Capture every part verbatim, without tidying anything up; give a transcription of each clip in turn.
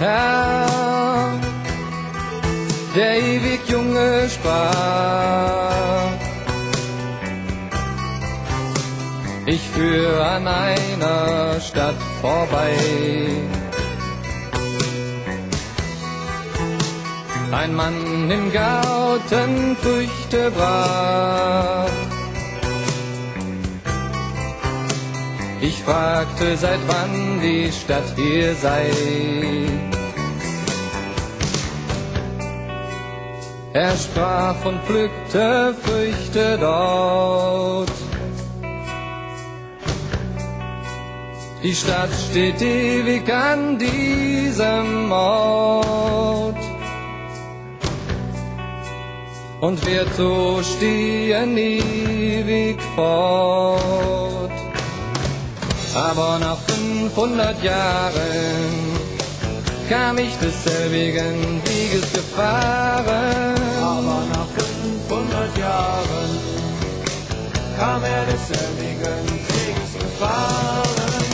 Herr, der ewig Junge sprach. Ich führ an einer Stadt vorbei. Ein Mann im Garten Früchte brach. Ich fragte, seit wann die Stadt hier sei. Er sprach und pflückte Früchte dort. Die Stadt steht ewig an diesem Ort und wird so stehen ewig fort. Aber nach fünfhundert Jahren kam ich desselbigen Weges gefahren. Aber nach fünfhundert Jahren kam er desselbigen Weges gefahren.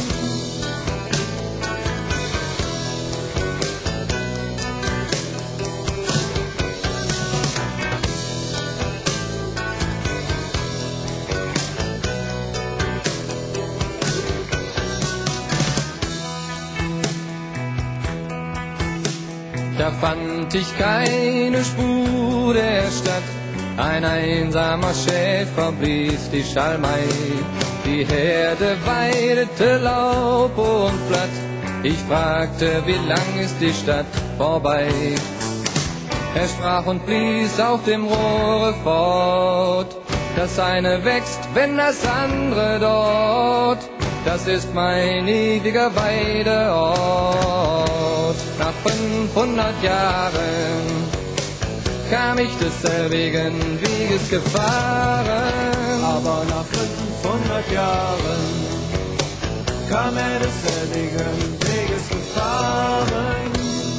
Da fand ich keine Spur der Stadt, ein einsamer Schäfer blies die Schalmei. Die Herde weidete Laub und Blatt, ich fragte, wie lang ist die Stadt vorbei? Er sprach und blies auf dem Rohre fort, das eine wächst, wenn das andere dort, das ist mein ewiger Weideort. Nach fünfhundert Jahren kam ich desselbigen Weges gefahren. Aber nach fünfhundert Jahren kam er desselbigen Weges gefahren.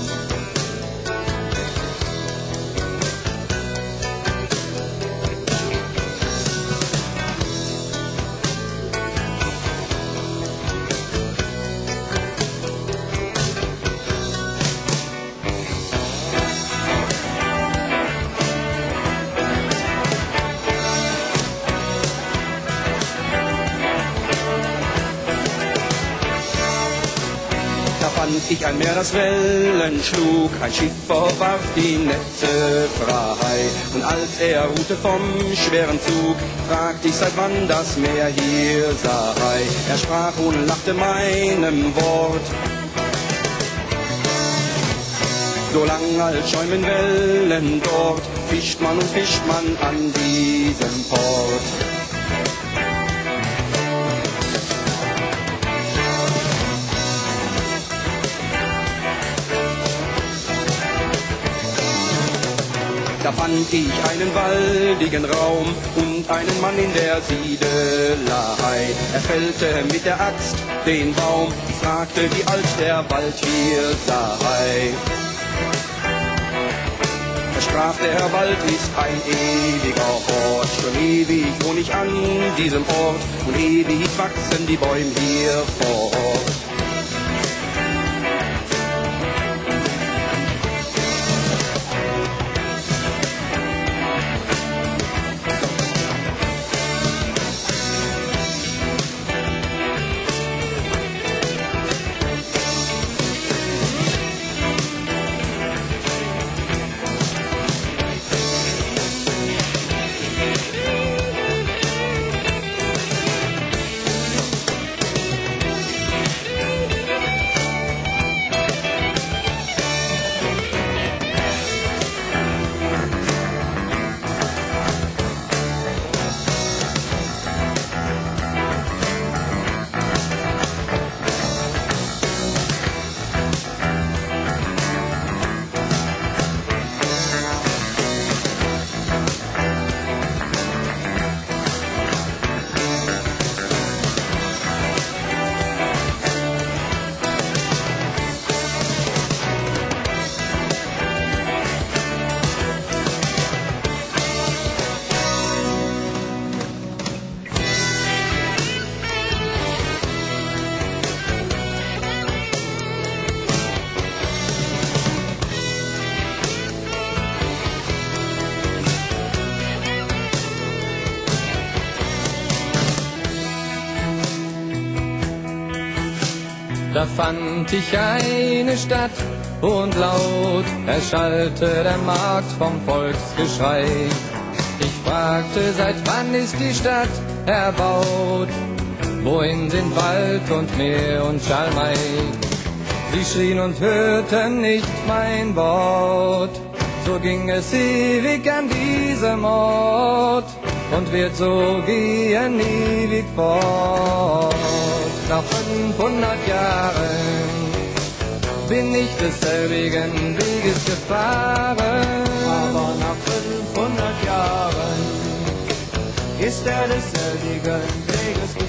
Fand ich ein Meer, das Wellen schlug, ein Schiffer warf die Netze frei. Und als er ruhte vom schweren Zug, fragte ich, seit wann das Meer hier sei. Er sprach und lachte meinem Wort: So lang als schäumen Wellen dort, fischt man und fischt man an diesem Port. Da fand ich einen waldigen Raum und einen Mann in der Siedelei. Er fällte mit der Axt den Baum, fragte, wie alt der Wald hier sei. Er sprach, der Wald ist ein ewiger Ort, schon ewig wohn ich an diesem Ort und ewig wachsen die Bäume hier fort. Da fand ich eine Stadt und laut erschallte der Markt vom Volksgeschrei. Ich fragte, seit wann ist die Stadt erbaut? Wohin sind Wald und Meer und Schalmei? Sie schrien und hörten nicht mein Wort. So ging es ewig an diesem Ort und wird so gehen ewig fort. Nach fünfhundert Jahren bin ich desselbigen Weges gefahren, Aber nach fünfhundert Jahren ist er desselbigen Weges gefahren.